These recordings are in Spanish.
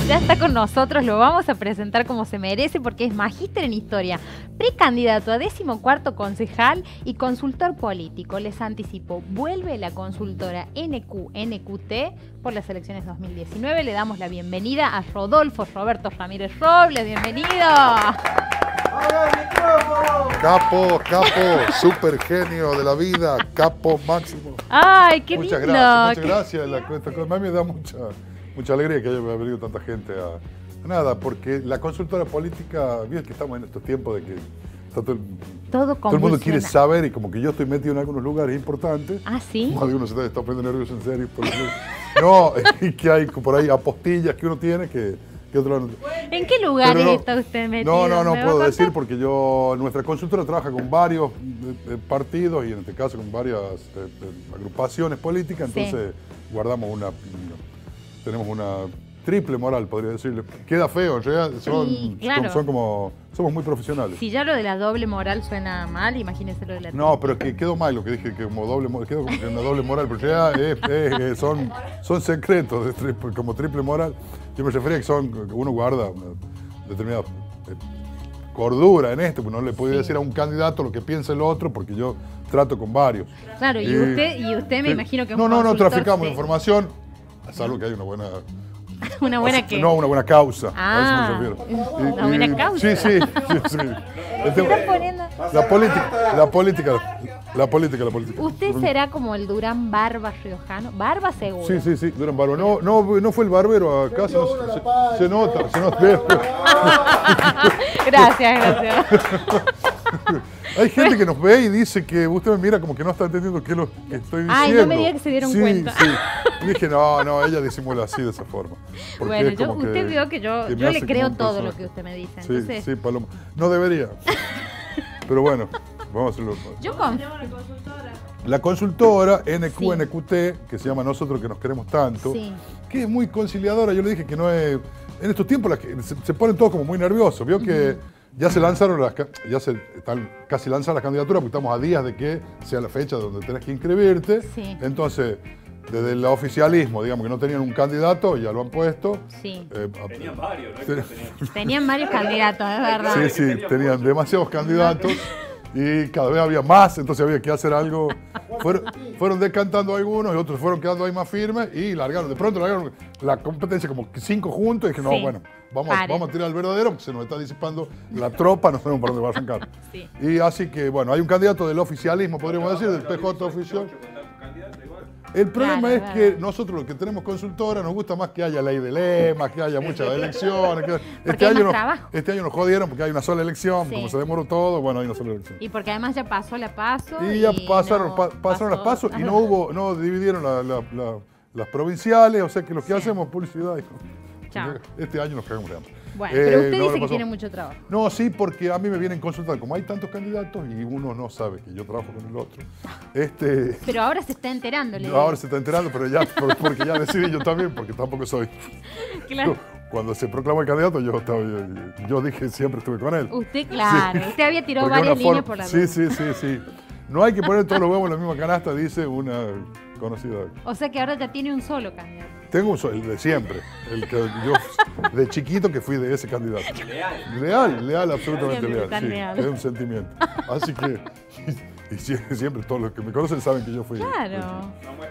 Ya está con nosotros, lo vamos a presentar como se merece porque es magíster en historia, precandidato a 14º concejal y consultor político. Les anticipo, vuelve la consultora NQT por las elecciones 2019. Le damos la bienvenida a Rodolfo Roberto Ramírez Robles. Bienvenido. Capo, super genio de la vida, capo máximo. Ay, qué muchas lindo. Muchas gracias. A mí me da mucha alegría que haya venido tanta gente a nada, porque la consultora política, bien que estamos en estos tiempos de que todo el mundo quiere saber y como que yo estoy metido en algunos lugares importantes. Ah, ¿sí? Más de uno se está poniendo nervioso en serio. No, que hay por ahí apostillas que uno tiene que otro no. ¿En qué lugares está usted metido? No puedo decir porque nuestra consultora trabaja con varios partidos y en este caso con varias agrupaciones políticas, entonces tenemos una triple moral, podría decirle. Queda feo, en realidad somos muy profesionales. Si ya lo de la doble moral suena mal, imagínese lo de la triple. No, pero que quedó mal lo que dije, que como doble moral, quedó como que una doble moral, pero ya son secretos, como triple moral. Yo me refería a que uno guarda una determinada cordura en esto, porque no le puedo decir a un candidato lo que piensa el otro, porque yo trato con varios. Claro, y usted me imagino que es un No traficamos sí. Información, salvo que hay una buena... ¿Una buena qué? No, una buena causa. Ah, a eso me refiero. ¿una buena causa? Sí. La política. ¿Usted será como el Durán Barba riojano? Barba seguro. Sí, Durán Barba. No fue el barbero acá, se nota. Gracias. Hay gente que nos ve y dice que usted me mira como que no está entendiendo qué es lo que estoy diciendo. Ay, no me diga que se dieron cuenta. Sí. Y dije, no, ella disimula así, de esa forma. Bueno, usted vio que yo le creo todo lo que usted me dice. Entonces... Sí, Paloma. No debería. Pero bueno, vamos a hacerlo. Yo con... La consultora NQT, que se llama Nosotros que nos queremos tanto, que es muy conciliadora. Yo le dije que no es... En estos tiempos se ponen todos como muy nerviosos. Vio que ya se lanzaron están casi lanzadas las candidaturas porque estamos a días de que sea la fecha donde tenés que inscribirte. Sí. Entonces, desde el oficialismo, digamos que no tenían un candidato, ya lo han puesto. Sí. Tenían varios, ¿no? Tenían varios candidatos, es verdad. Sí, tenían demasiados candidatos y cada vez había más, entonces había que hacer algo. Fueron descantando algunos y otros fueron quedando ahí más firmes y largaron. De pronto largaron la competencia como 5 juntos y dije, vamos a tirar al verdadero porque se nos está disipando la tropa, no sabemos por dónde va a arrancar. Sí. Y así que, hay un candidato del oficialismo, podríamos decir, del PJ oficial. El problema es que nosotros, los que tenemos consultora, nos gusta más que haya ley de lemas, que haya muchas elecciones. Este año nos jodieron porque hay una sola elección, como se demoró todo, hay una sola elección. Y porque además ya pasó la PASO. Y ya pasaron las PASO y no dividieron las provinciales, o sea que lo que hacemos es publicidad. Este año nos cagamos de hambre. Bueno, pero usted dice que tiene mucho trabajo. No, sí, porque a mí me vienen a consultar. Como hay tantos candidatos y uno no sabe que yo trabajo con el otro. Pero ahora se está enterando. Ahora se está enterando, pero ya, porque ya decidí yo también, porque tampoco soy. Claro. Cuando se proclamó el candidato, yo dije siempre estuve con él. Usted, claro. Sí. Usted había tirado varias líneas por la duda. Sí. No hay que poner todos los huevos en la misma canasta, dice una conocida. O sea que ahora ya tiene un solo candidato. Tengo el de siempre, el que yo de chiquito que fui de ese candidato. Leal, absolutamente leal. Es un sentimiento. Así que, y siempre todos los que me conocen saben que yo fui. Claro.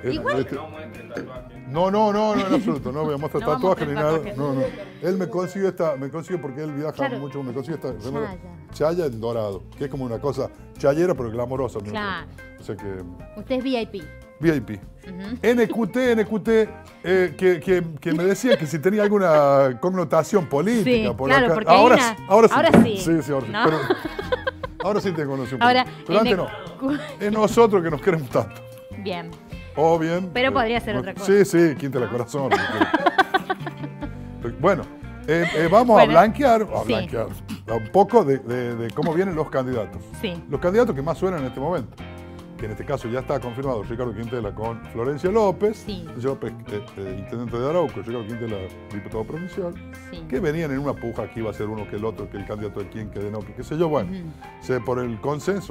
No, en absoluto, no voy a mostrar tatuajes ni nada. No. Él me consiguió porque él viaja mucho, me consiguió esta chaya en dorado, que es como una cosa chayera pero glamorosa. Claro. O sea que... Usted es VIP. NQT, que me decía que si tenía alguna connotación política. Sí, claro, porque ahora sí. Sí, ¿no? Pero ahora sí tengo connotación política. Pero antes no. Es nosotros que nos queremos tanto. Bien. Bien. Pero podría ser otra cosa. Sí, quinte la corazón. Bueno, vamos a blanquear un poco de cómo vienen los candidatos. Sí. Los candidatos que más suenan en este momento. Que en este caso ya está confirmado Ricardo Quintela con Florencia López, López, intendente de Arauco, Ricardo Quintela, diputado provincial, que venían en una puja que iba a ser uno que el otro, que el candidato de quién, que de no, que qué sé yo, por el consenso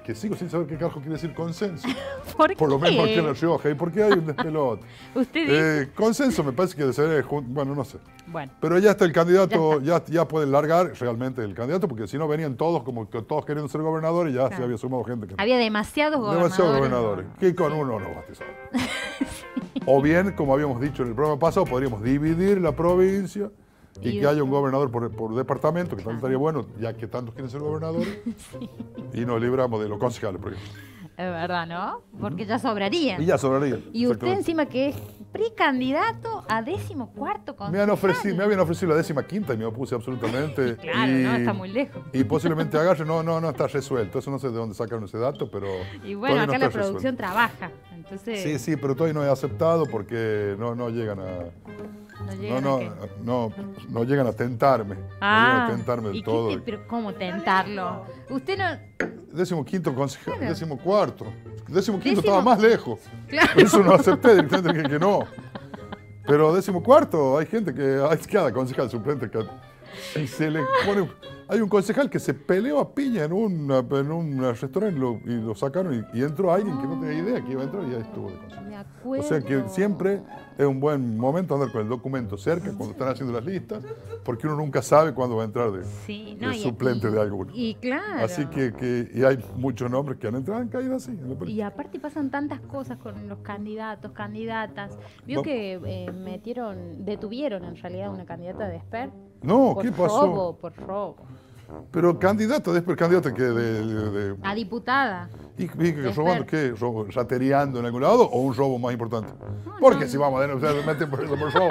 que sigo sin saber qué carajo quiere decir consenso. ¿Por lo menos aquí en La qué? Rioja. ¿Y por qué hay un despelote? Usted dice. Consenso me parece que debe ser, bueno, no sé. Bueno, Pero ya está el candidato, ya pueden largar realmente el candidato, porque si no venían todos, como que todos queriendo ser gobernadores, y ya se Claro. había sumado gente que había demasiados gobernadores. demasiados gobernadores. Que con uno no basta. O bien, como habíamos dicho en el programa pasado, podríamos dividir la provincia y Y que haya un después- gobernador por departamento, que también estaría bueno, ya que tantos quieren ser gobernadores, y nos libramos de los concejales, por ejemplo. Es verdad, ¿no? Porque ya sobrarían. Y ya sobraría. Y usted exactamente. encima que es precandidato a 14º concejal. Me habían ofrecido la 15ª y me opuse absolutamente. Claro, y, no, está muy lejos. Y posiblemente agarre, no está resuelto. Eso no sé de dónde sacaron ese dato, pero. Y bueno, todavía acá no la está producción resuelto. trabaja. Entonces, Sí, pero todavía no he aceptado porque no llegan a. no llegan a qué. No llegan a tentarme. No llegan a tentarme ¿y del qué todo. pero ¿cómo tentarlo? Usted no... 15º concejal, Claro. 14º. 15º Décimo- estaba más lejos. Claro. Por eso no acepté directamente que no. Pero 14º, hay gente que. Hay cada concejal suplente que. Si se le pone. Hay un concejal que se peleó a piña en un restaurante y lo sacaron y entró alguien que no tenía idea que iba a entrar y ahí estuvo de concejal. De O acuerdo. sea que siempre es un buen momento andar con el documento cerca cuando están haciendo las listas, porque uno nunca sabe cuándo va a entrar de Sí, de suplente de alguno. Y claro. Así y hay muchos nombres que han entrado en caída así. en la política. Y aparte pasan tantas cosas con los candidatos, candidatas. Vio No. que detuvieron en realidad una candidata de Esper. No, por ¿qué pasó? por robo. Pero candidato, después candidato que de A diputada. ¿Y que De robando Esper. qué? ¿Ratereando en algún lado o un robo más importante? Porque si vamos a denunciar, me meten por robo.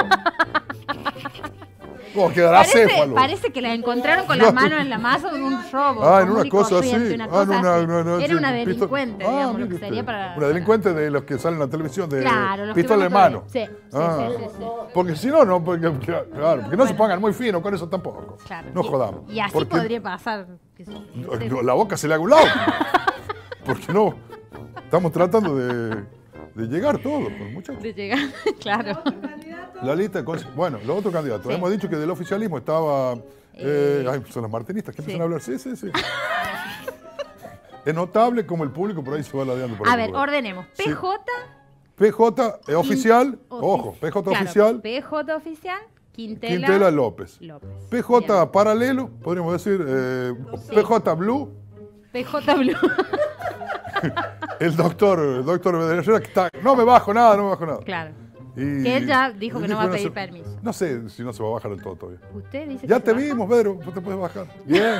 ¿Cómo quedará céfalo? Parece que la encontraron con No. las manos en la masa en un robo. Ah, en común una y cosa corriente, así. una Ah, cosa no, así. no, Era una sí, delincuente, Ah, digamos, lo mire que usted. sería para... Una delincuente de los que salen en la televisión de Claro, los que pistola en van a mano. Sí, sí, Ah. sí. Porque si no, porque, claro, porque no se pongan muy finos con eso tampoco. Claro. No jodamos. Y así Porque podría pasar. la boca se le haga un lado. Porque no, estamos tratando de llegar todos, pues, muchachos. De llegar, claro. La lista, bueno, los otros candidatos. Sí. Hemos dicho que del oficialismo estaba. Son los martinistas que sí. empiezan a hablar. Sí. Es notable como el público por ahí se va ladeando. Por A ahí, ver, por ahí. ordenemos. Sí. PJ. PJ oficial, ojo, PJ Claro, oficial, PJ oficial, Quintela, Quintela López. López. PJ Bien. paralelo, podríamos decir, Sí. PJ Blue, PJ Blue. el doctor Becerra, que está, no me bajo nada. Claro. Y- Que él ya dijo que no va a no pedir se- permiso. No sé si no se va a bajar el todo todavía. Usted dice Ya que te se baja. vimos, Pedro, vos te puedes bajar. Bien.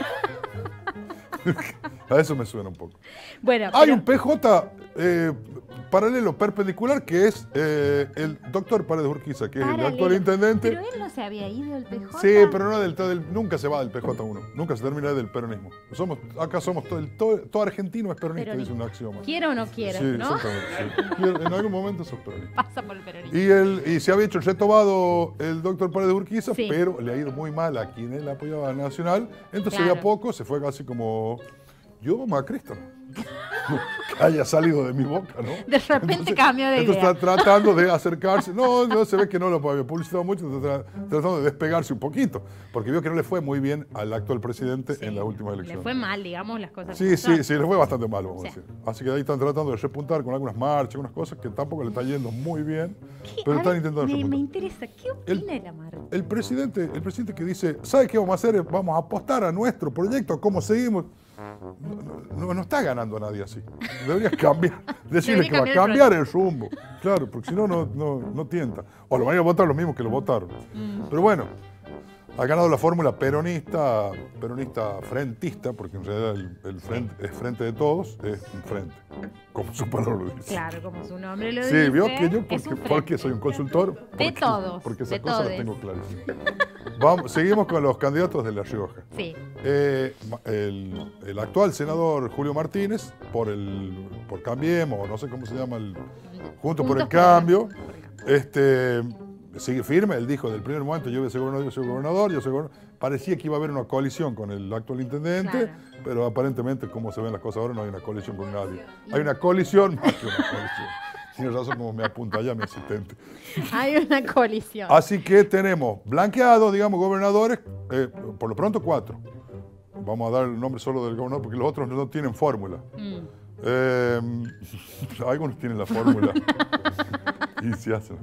A eso me suena un poco. Bueno, Hay pero- un PJ paralelo perpendicular que es el doctor Paredes Urquiza, que es el paralelo. actual intendente. Pero él no se había ido el PJ. Sí, pero no nunca se va del PJ1, nunca se termina del peronismo. Acá somos todo argentino es peronista, Peronismo. dice un axioma. Quiero o no quiero, Sí, ¿no? exactamente. Sí. En algún momento sos peronista. Pasa por el peronismo. Y se había hecho el retobado el doctor Paredes Urquiza, Sí. pero le ha ido muy mal a quien él apoyaba a Nacional. Entonces Claro. de a poco se fue casi como yo, macrista. Que haya salido de mi boca, ¿no? De repente cambió de entonces idea. está tratando de acercarse. No, se ve que no lo había publicitado mucho, está tratando de despegarse un poquito, porque vio que no le fue muy bien al actual presidente Sí, en las últimas Le elecciones. fue mal, digamos, las cosas. Sí, como son. le fue bastante mal, vamos Sí. a decir. Así que ahí están tratando de repuntar con algunas marchas, algunas cosas que tampoco le está yendo muy bien, ¿Qué? pero A están ver, intentando me repuntar. interesa, ¿qué opina de la marca? El presidente que dice, ¿sabe qué vamos a hacer? Vamos a apostar a nuestro proyecto, cómo seguimos. No está ganando a nadie así. Deberías cambiar, decirle Debería que va a cambiar el cambiar el rumbo. Claro, porque si no, no tienta. O lo van a ir a votar los mismos que lo votaron. Pero bueno, ha ganado la fórmula peronista frentista, porque en realidad el frente es frente de todos, es un frente, como su palabra lo dice. Claro, como su nombre lo Sí, dice. vio que yo, es un porque frente. soy un consultor. todos, Porque de esas cosas las todes. tengo clarísimas. Seguimos con los candidatos de La Rioja. Sí, El actual senador Julio Martínez, por Cambiemos, o no sé cómo se llama, Juntos por el Cambio, sigue firme. Él dijo del primer momento, yo voy a ser gobernador, yo soy gobernador. Parecía que iba a haber una coalición con el actual intendente, Claro. pero aparentemente, como se ven las cosas ahora, no hay una coalición con nadie. Hay una colisión más que una coalición. Tiene razón como me apunta allá mi asistente. hay una colisión. Así que tenemos blanqueados, digamos, gobernadores, por lo pronto 4. vamos a dar el nombre solo del gobernador porque los otros no tienen fórmula. Algunos tienen la fórmula y se hacen.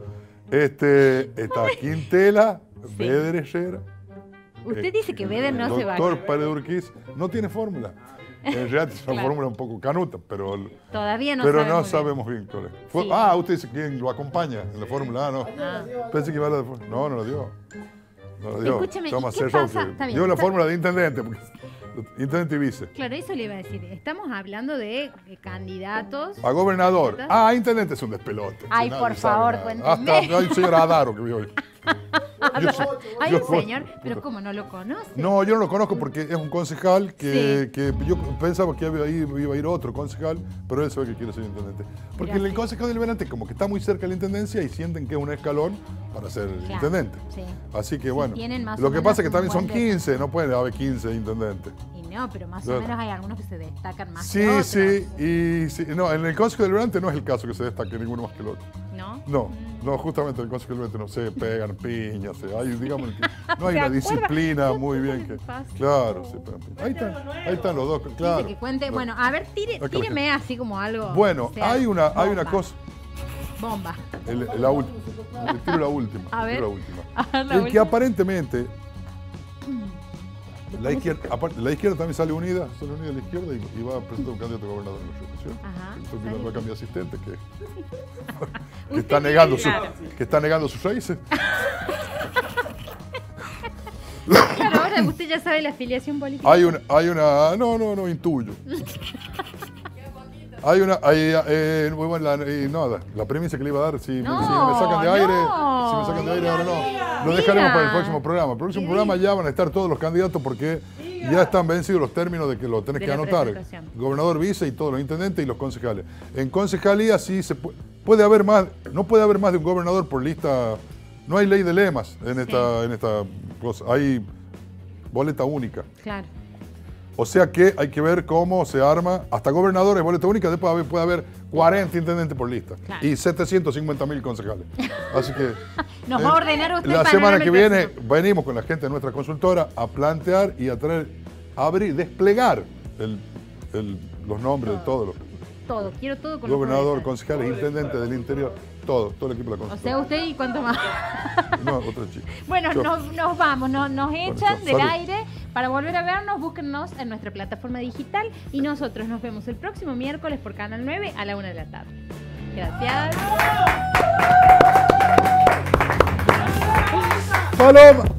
Está Quintela, Beder Herrera. Usted dice que Beder no se va. Doctor Paredes Urquiz no tiene fórmula. En realidad es una fórmula un poco canuta, pero todavía no pero sabemos no sabemos bien cuál es. Sí. Usted dice quién lo acompaña en la fórmula. No. Pensé que iba a la de fórmula. No lo dio. No lo dio. Escúcheme, Toma, ¿qué pasa? Está bien, dio la fórmula de intendente, porque intendente y vice. Claro, eso le iba a decir. Estamos hablando de candidatos. A gobernador. Intendente es un despelote. Ay, Nadie por sabe favor, nada. cuénteme. Hasta hay un señor Adaro que vi hoy. Hay yo un fui- señor, pero ¿cómo no lo conoce? No, yo no lo conozco porque es un concejal que yo pensaba que iba a ir otro concejal, pero él sabe que quiere ser intendente. Porque Pero el sí. concejal deliberante como que está muy cerca de la intendencia y sienten que es un escalón para ser intendente. Sí. Así que bueno, tienen más lo o que menos pasa es que también un son buen 15, no pueden haber 15 intendentes. Y no, pero más Claro. o menos hay algunos que se destacan más que Sí, otros. sí, y sí, no, en el consejo deliberante no es el caso que se destaque ninguno más que el otro. ¿No? No, justamente en el consejo deliberante no se pegan piñas, hay, digamos, no hay ¿Se una acuerda? disciplina muy bien que... Fácil. Claro, se pegan piñas. Ahí están los dos, claro. Dice que cuente, bueno, a ver, tíreme así como algo. Bueno, que sea hay una bomba. cosa. Bomba. La última. Le tiro la última. A ver. tiro la última. A ver, la Que última. aparentemente la izquierda también sale unida a la izquierda y va a presentar un candidato a gobernador en nuestra ocasión. Ajá, Estoy sale. mirando acá a mi asistente que Usted está tiene negando claro. que está negando sus raíces. Claro, ahora usted ya sabe la afiliación política. No, intuyo. La premisa que le iba a dar, si me sacan de aire, ahora no. Lo dejaremos para el próximo programa. El próximo programa ya van a estar todos los candidatos porque ya están vencidos los términos de que lo tenés De que la anotar. presentación. Gobernador, vice y todos los intendentes y los concejales. En concejalía sí puede haber más, no puede haber más de un gobernador por lista. No hay ley de lemas en esta cosa. Hay boleta única. Claro. O sea que hay que ver cómo se arma. Hasta gobernadores, boleta única, después puede haber 40 intendentes por lista. Claro. Y 750.000 concejales. Así que Nos va a ordenar usted la para semana no que meterse. viene venimos con la gente de nuestra consultora a plantear y a traer, a abrir, desplegar los nombres de todos los Todo, quiero todo con gobernador, los concejales, intendentes del interior, todo el equipo de la O consultora. sea, usted y cuánto más. No, otro chico. Bueno, Chao. nos vamos, nos echan chao. del Salud. aire. Para volver a vernos, búsquennos en nuestra plataforma digital y nosotros nos vemos el próximo miércoles por Canal 9 a la 1 de la tarde. Gracias. Paloma.